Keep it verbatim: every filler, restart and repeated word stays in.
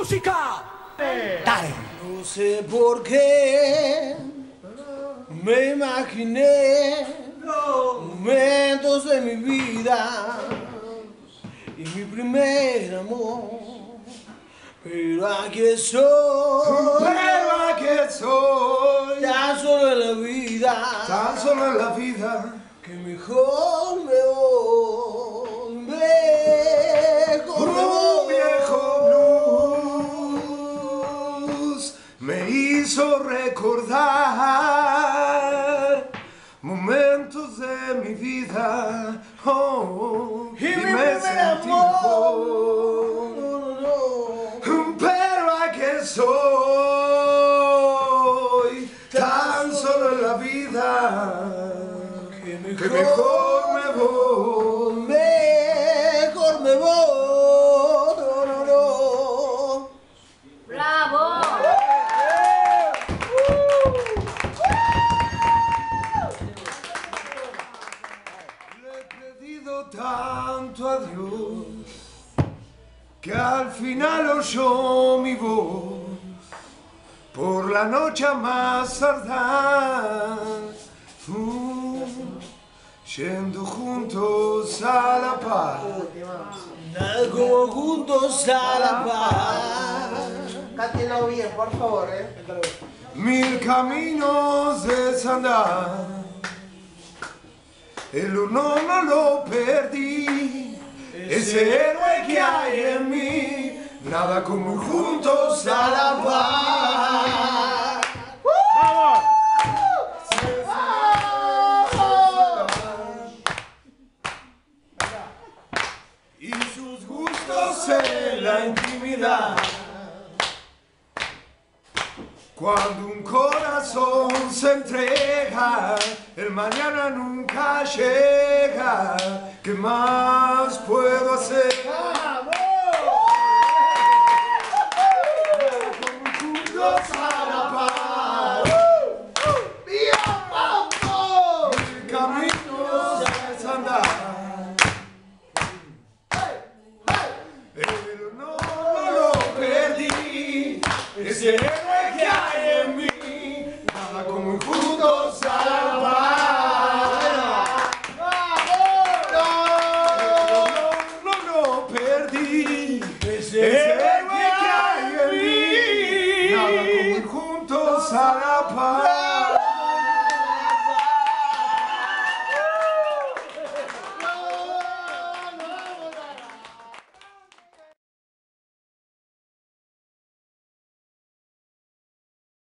música. Dale. No sé por qué me imaginé momentos de mi vida y mi primer amor, pero aquí estoy, pero aquí estoy, tan solo en la vida, tan solo en la vida, que mejor me voy, mejor me voy. Un viejo blues me hizo recordar momentos de mi vida, oh, Y y mi me primer sentí amor, mejor. no, no, no. Pero aquí estoy, tan solo en la vida, Que mejor, que mejor me voy. mejor me voy, no, no, no. ¡Bravo! Le he pedido tanto a Dios que al final oyó mi voz por la noche más tardar, uh, yendo juntos a la paz. Nada como juntos a la paz. Cántelo bien, por favor, eh. Mil caminos desandar, el uno no lo perdí, ese héroe que hay en mí, nada como juntos a la paz. Y sus gustos en la intimidad. Cuando un corazón se entrega, el mañana nunca llega. ¿Qué más puedo hacer? Juntos a la paz. El camino